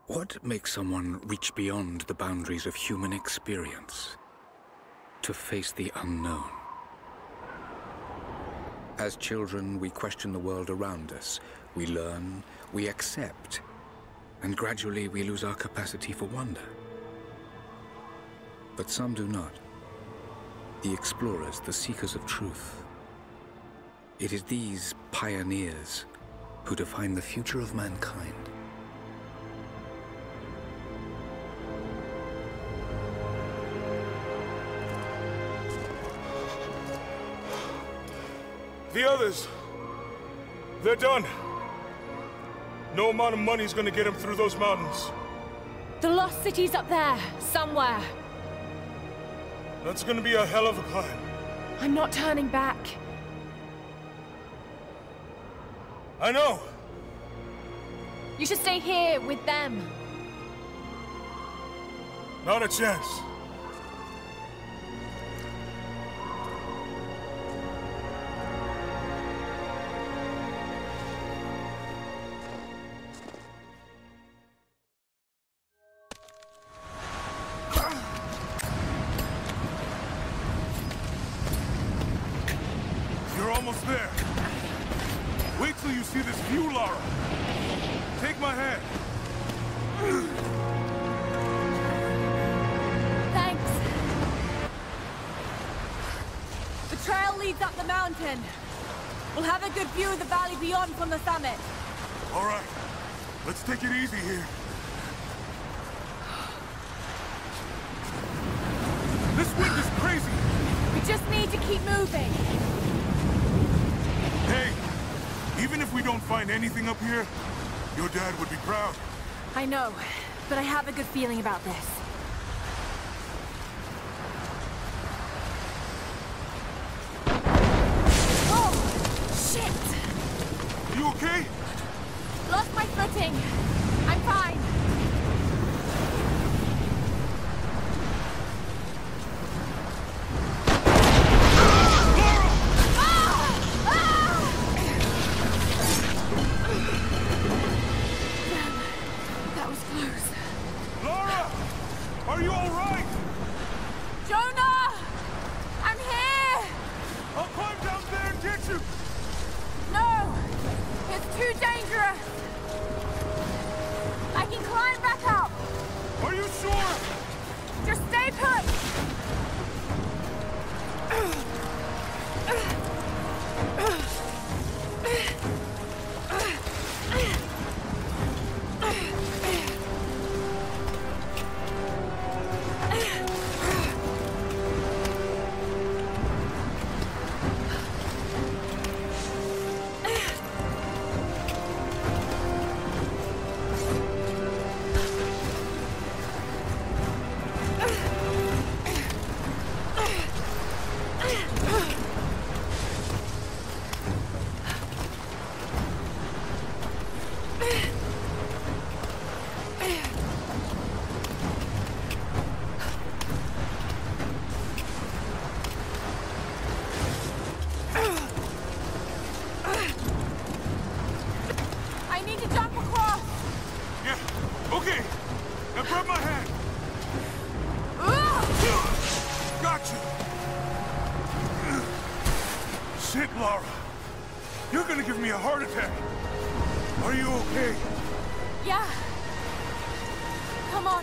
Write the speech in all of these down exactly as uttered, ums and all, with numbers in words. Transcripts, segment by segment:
What makes someone reach beyond the boundaries of human experience to face the unknown? As children, we question the world around us. We learn, we accept, and gradually we lose our capacity for wonder. But some do not. The explorers, the seekers of truth. It is these pioneers who define the future of mankind. The others, they're done. No amount of money's gonna get them through those mountains. The lost city's up there, somewhere. That's gonna be a hell of a climb. I'm not turning back. I know. You should stay here with them. Not a chance. You're almost there. Wait till you see this view, Lara. Take my hand. Thanks. The trail leads up the mountain. We'll have a good view of the valley beyond from the summit. All right. Let's take it easy here. This wind is crazy. We just need to keep moving. Hey, even if we don't find anything up here, your dad would be proud. I know, but I have a good feeling about this. Oh, shit! You okay? Lost my footing. I'm fine. Are you all right? Jonah! I'm here! I'll climb down there and get you! No! It's too dangerous! I can climb back up! Are you sure? Just stay put! Okay, now grab my hand. Got you. Shit, Lara. You're gonna give me a heart attack. Are you okay? Yeah. Come on.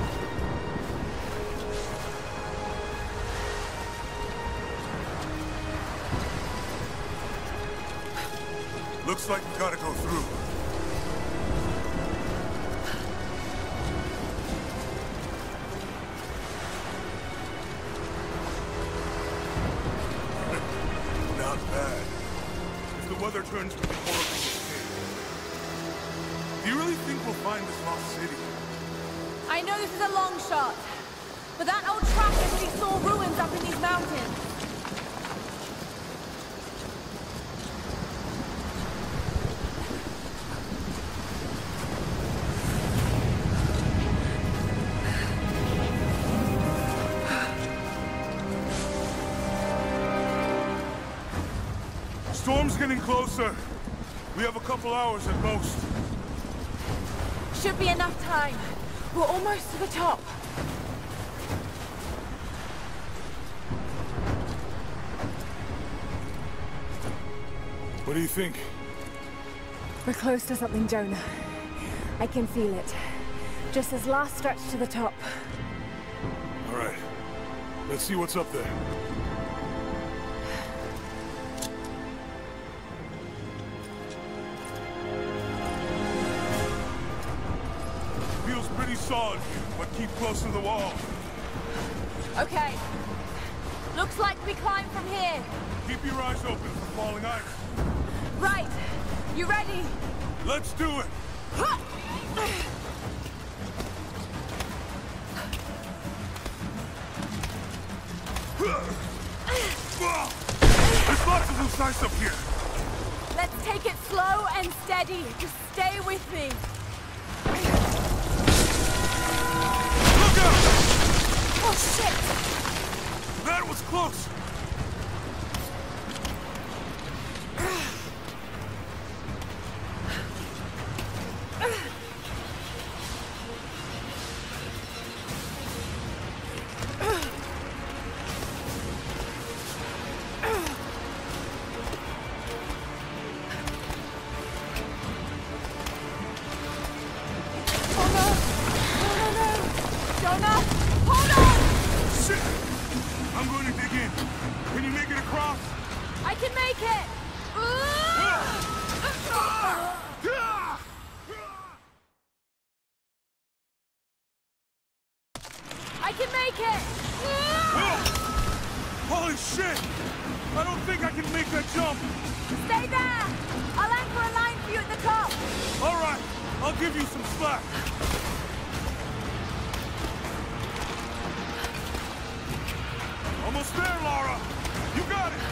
Looks like we gotta go through. Not bad. If the weather turns to be horrible, okay. Do you really think we'll find this lost city? I know this is a long shot, but that old tracker said he saw ruins up in these mountains. Storm's getting closer. We have a couple hours at most. Should be enough time. We're almost to the top. What do you think? We're close to something, Jonah. I can feel it. Just this last stretch to the top. All right. Let's see what's up there. Feels pretty solid here, but keep close to the wall. Okay. Looks like we climb from here. Keep your eyes open for falling ice. Right. You ready? Let's do it! There's lots of loose ice up here. Let's take it slow and steady. Just stay with me. Look out! Oh, shit! That was close! I can make it! Holy shit! I don't think I can make that jump! Stay there! I'll anchor a line for you at the top! Alright, I'll give you some slack. Almost there, Lara! You got it!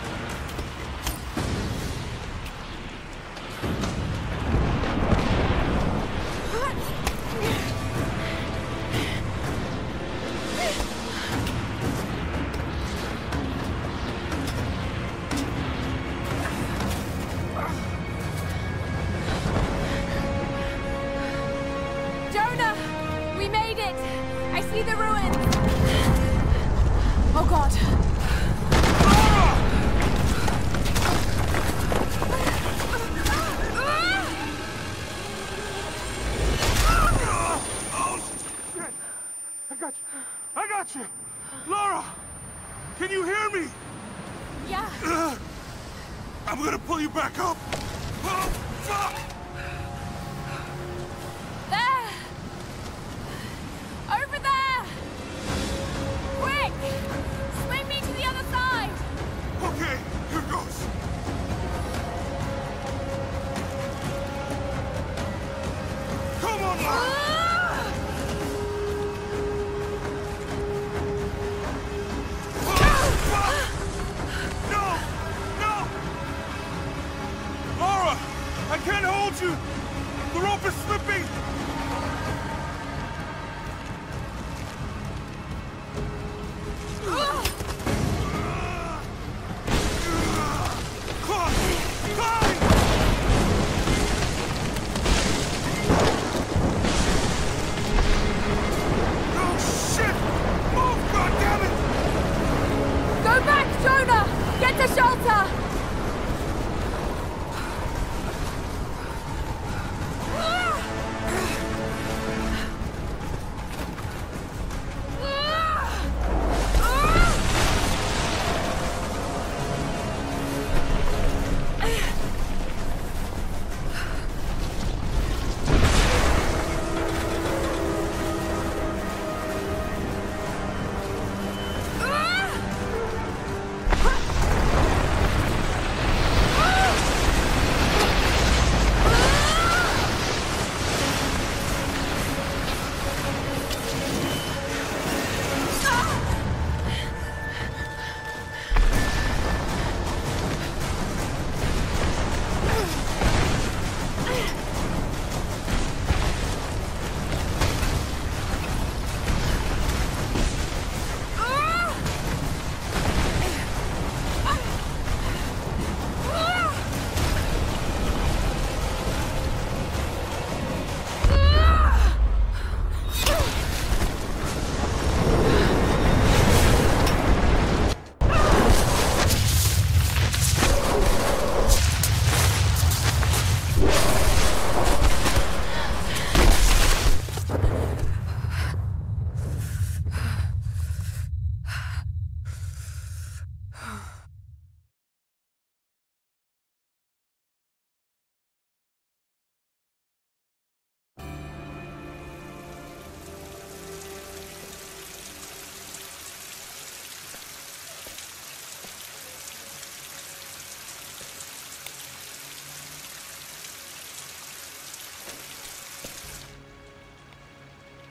Jonah! We made it! I see the ruins! Oh god! Oh, shit! I got you! I got you! Lara! Can you hear me? Yeah! Uh, I'm gonna pull you back up! Oh, fuck! There! Over there! Quick! Swing me to the other side! Okay, here goes. Come on, Lara! Ah! Oh, fuck! No! No! Lara! I can't hold you! The rope is slipping! Ah! Climb! Climb! Oh, shit! Move, goddammit! Go back, Jonah! Get to shelter! Ah! Ah! Ah!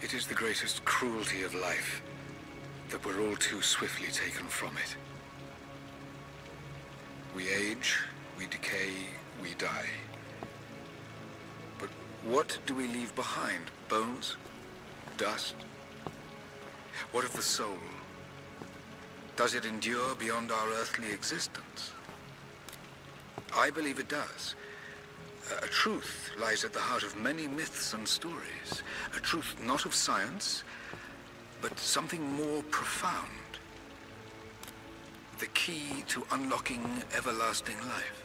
It is the greatest cruelty of life that we're all too swiftly taken from it. We age, we decay, we die. But what do we leave behind? Bones? Dust? What of the soul? Does it endure beyond our earthly existence? I believe it does. A truth lies at the heart of many myths and stories. A truth not of science, but something more profound. The key to unlocking everlasting life.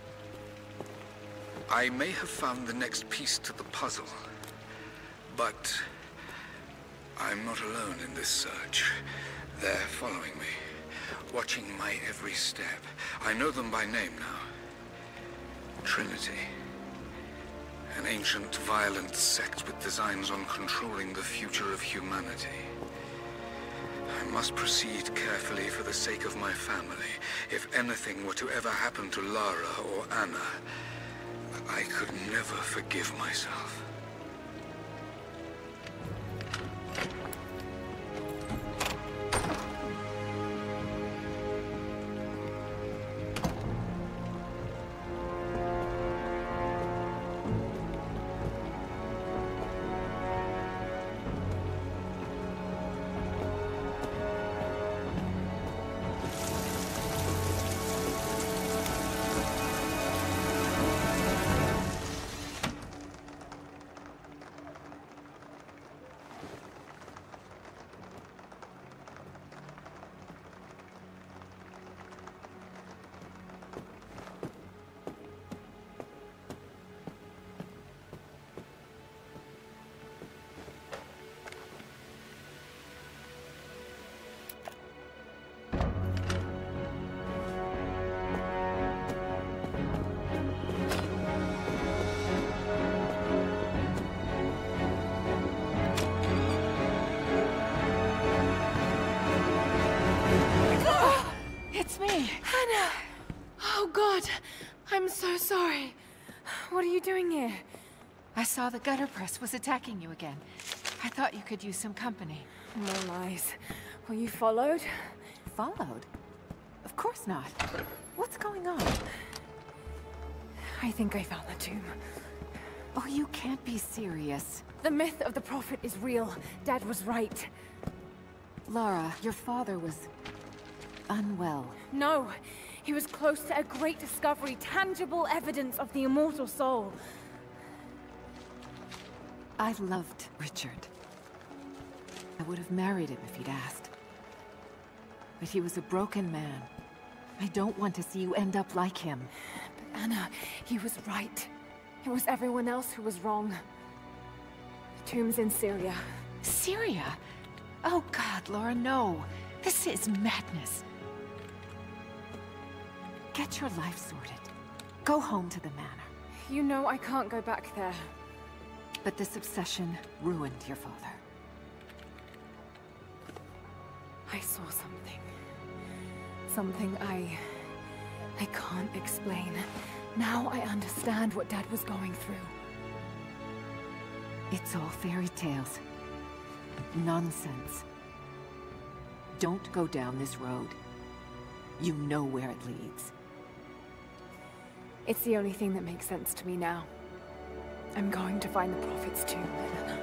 I may have found the next piece to the puzzle, but I'm not alone in this search. They're following me, watching my every step. I know them by name now. Trinity. An ancient, violent sect with designs on controlling the future of humanity. I must proceed carefully for the sake of my family. If anything were to ever happen to Lara or Anna, I could never forgive myself. It's me. Hannah! Oh, God. I'm so sorry. What are you doing here? I saw the gutter press was attacking you again. I thought you could use some company. No lies. Were you followed? Followed? Of course not. What's going on? I think I found the tomb. Oh, you can't be serious. The myth of the Prophet is real. Dad was right. Lara, your father was unwell. No, he was close to a great discovery, tangible evidence of the immortal soul. I loved Richard. I would have married him if he'd asked. But he was a broken man. I don't want to see you end up like him. But Anna, he was right. It was everyone else who was wrong. The tomb's in Syria. Syria? Oh God, Lara, no. This is madness. Get your life sorted. Go home to the manor. You know I can't go back there. But this obsession ruined your father. I saw something. Something I... I can't explain. Now I understand what Dad was going through. It's all fairy tales. Nonsense. Don't go down this road. You know where it leads. It's the only thing that makes sense to me now. I'm going to find the Prophet's tomb, Anna.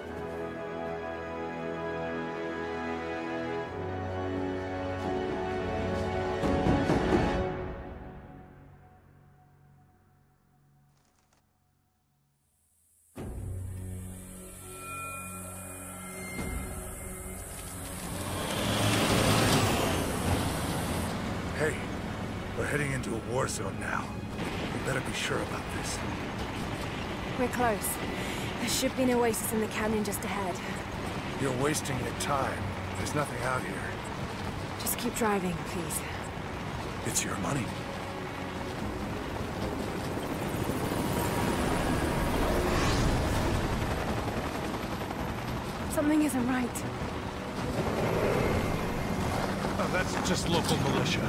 Hey, we're heading into a war zone now. We better be sure about this. We're close. There should be an oasis in the canyon just ahead. You're wasting your time. There's nothing out here. Just keep driving, please. It's your money. Something isn't right. Oh, that's just local militia.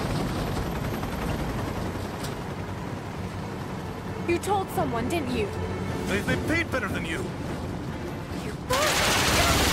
You told someone, didn't you? They, they paid better than you. You...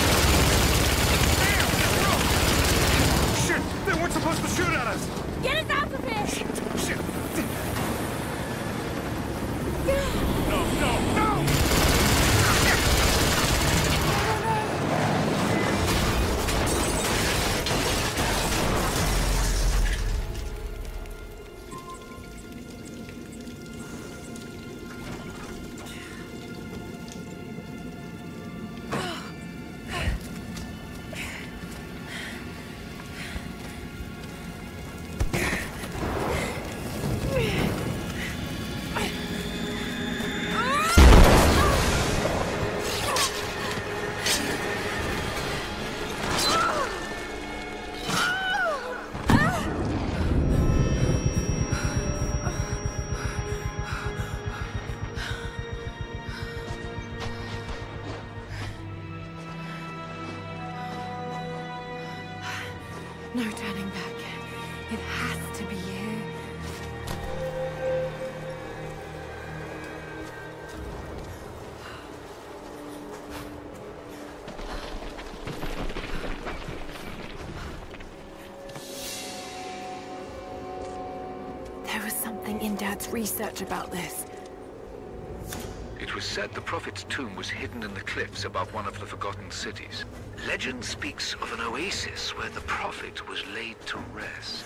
anything in Dad's research about this? It was said the Prophet's tomb was hidden in the cliffs above one of the forgotten cities. Legend speaks of an oasis where the Prophet was laid to rest.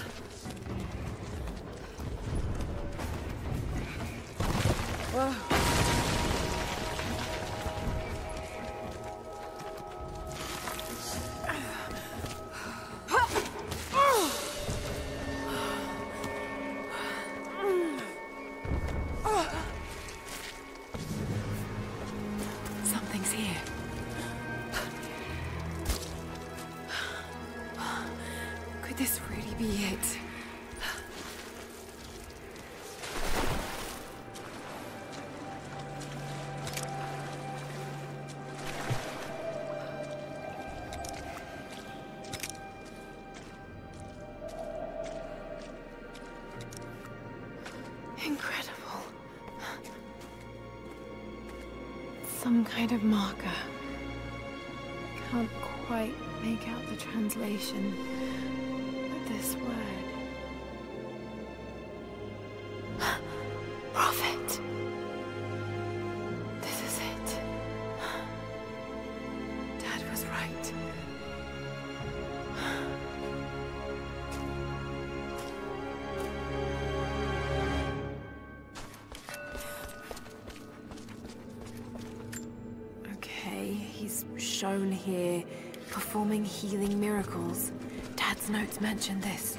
Whoa. Something's here. Could this really be it? Incredible. Some kind of marker. Can't quite make out the translation of this word. Prophet. This is it. Dad was right. He's shown here, performing healing miracles. Dad's notes mention this.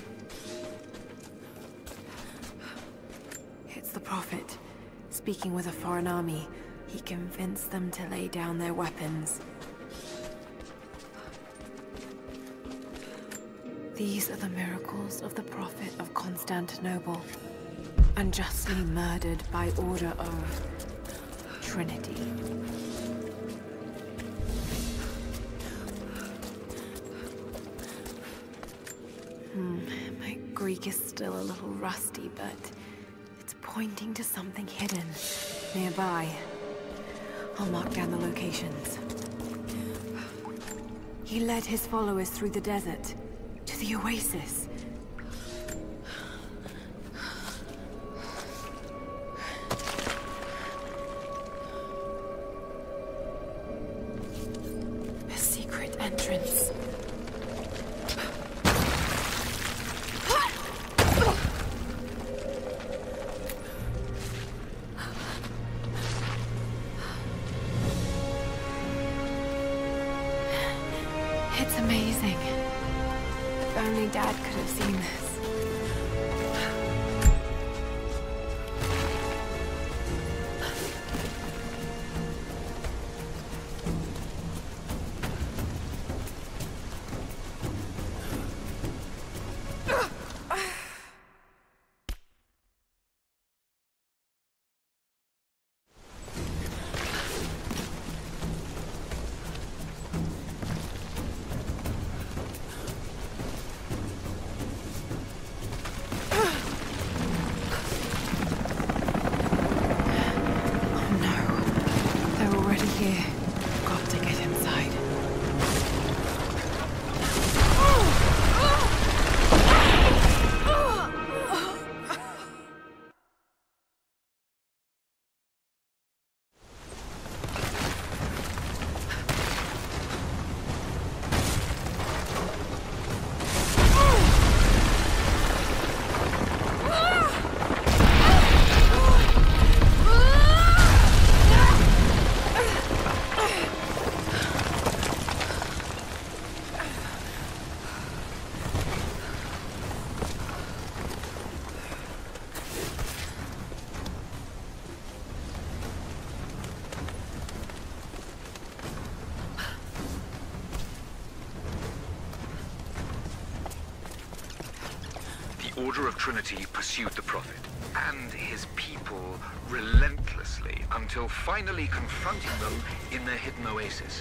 It's the Prophet, speaking with a foreign army. He convinced them to lay down their weapons. These are the miracles of the Prophet of Constantinople, unjustly murdered by order of Trinity. Hmm, my Greek is still a little rusty, but it's pointing to something hidden nearby. I'll mark down the locations. He led his followers through the desert to the oasis. A secret entrance. It's amazing. If only Dad could have seen this. Order of Trinity pursued the Prophet and his people relentlessly until finally confronting them in their hidden oasis.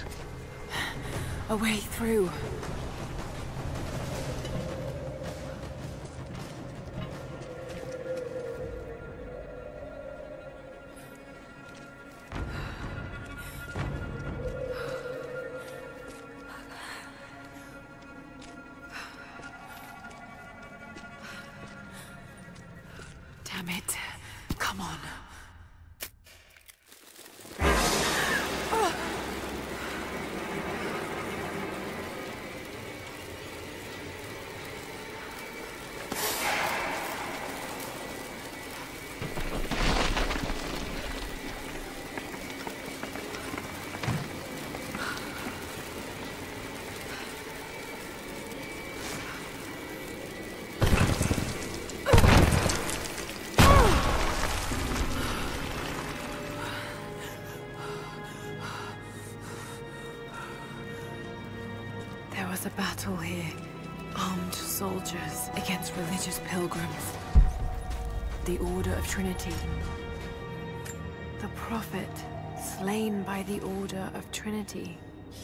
A way through. Damn it. Come on. There was a battle here. Armed soldiers against religious pilgrims. The Order of Trinity. The Prophet, slain by the Order of Trinity.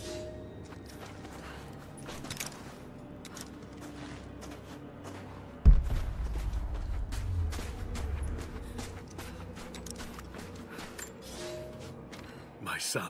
My son.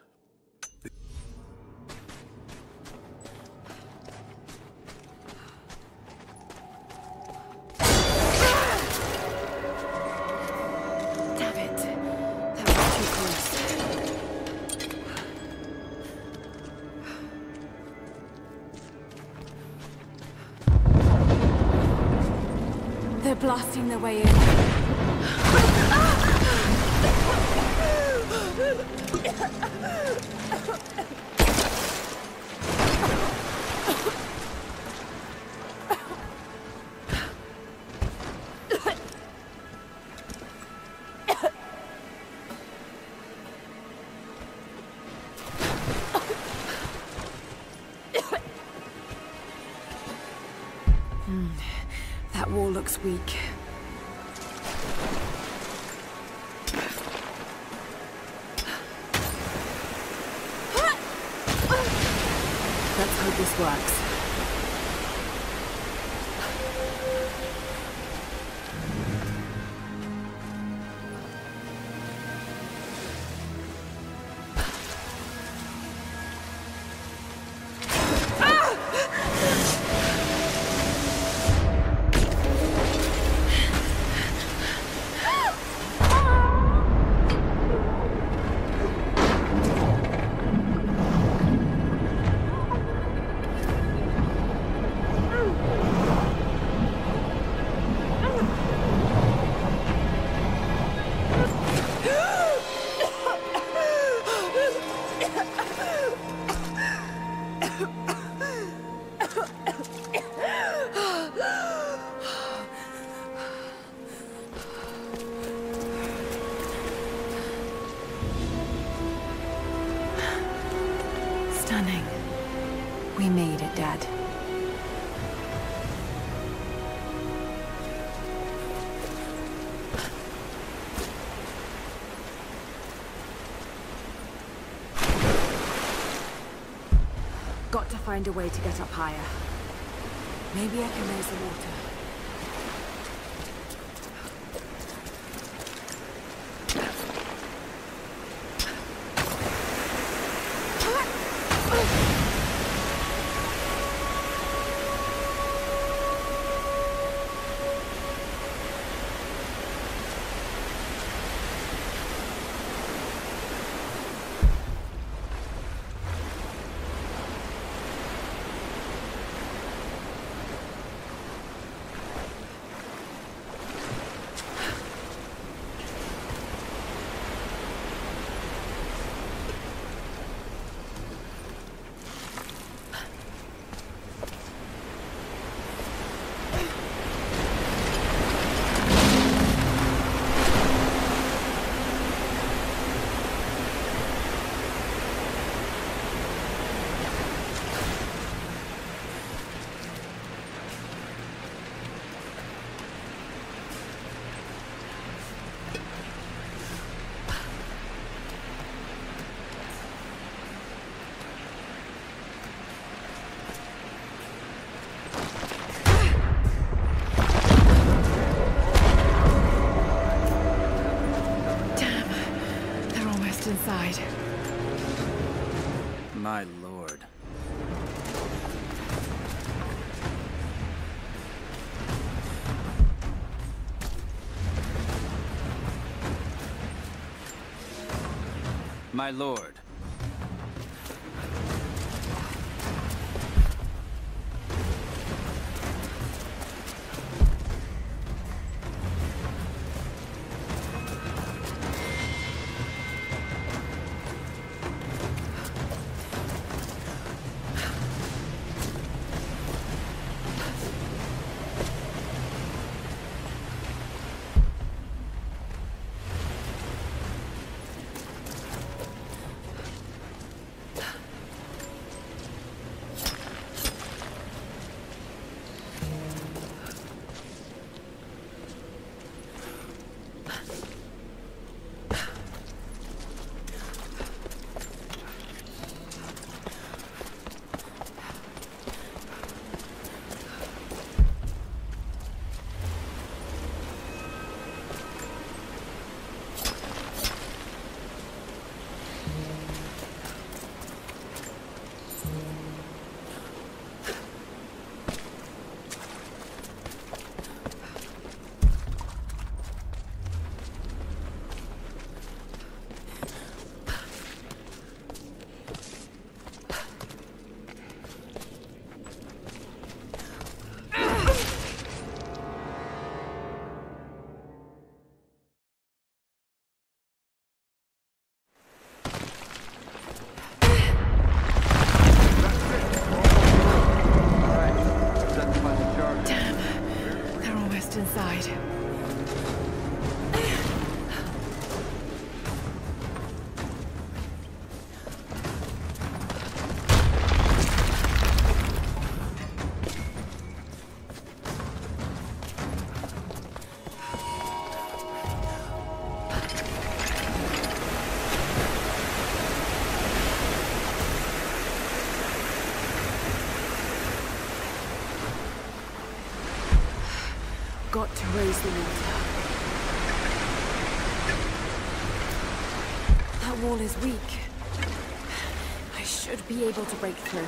They're blasting their way in. Hmm. That wall looks weak. Let's hope this works. Stunning. We made it, Dad. Got to find a way to get up higher. Maybe I can raise the water. Inside. My lord. My lord. Inside. Got to raise the water. That wall is weak. I should be able to break through.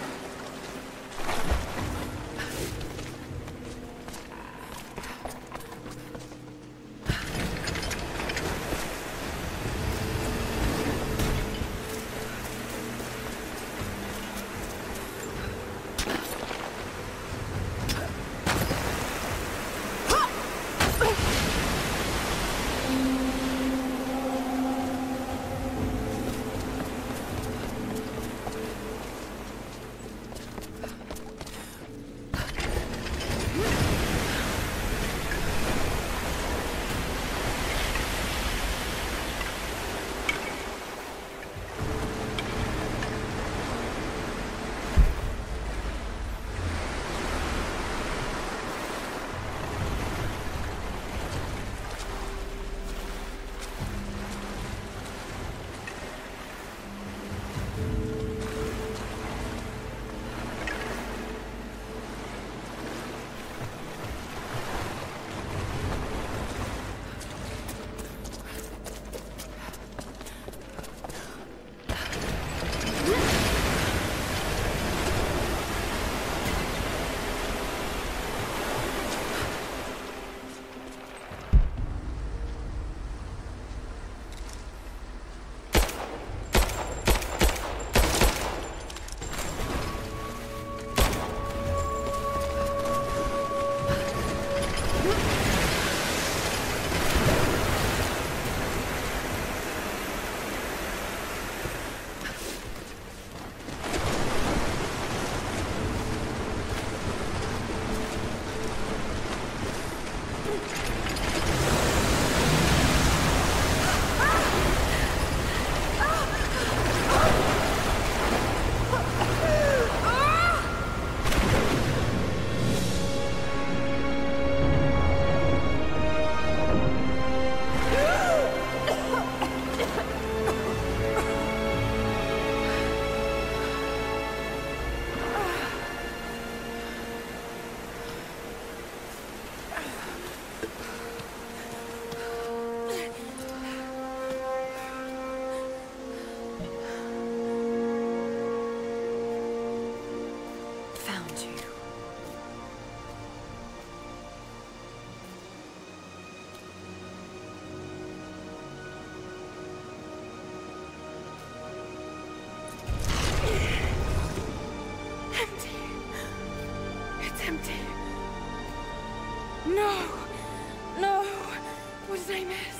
Primus.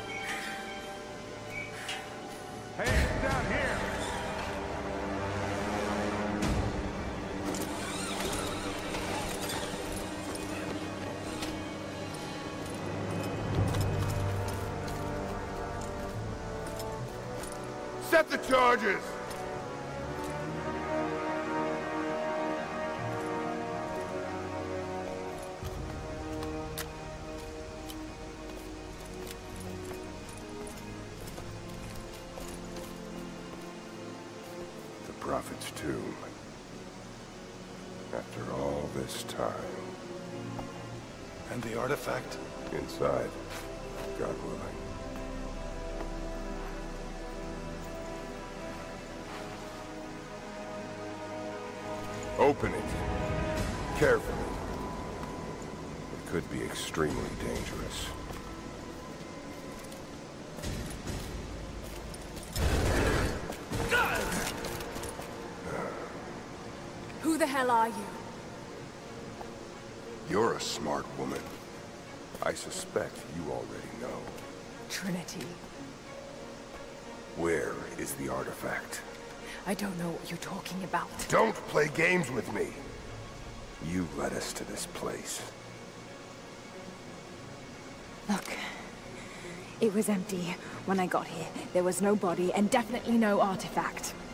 Hey, it's down here. Set the charges! The Prophet's tomb. After all this time. And the artifact? Inside, God willing. Open it. Carefully. It could be extremely dangerous. Who the hell are you? You're a smart woman. I suspect you already know. Trinity. Where is the artifact? I don't know what you're talking about. Don't play games with me! You led us to this place. Look, it was empty when I got here. There was no body and definitely no artifact.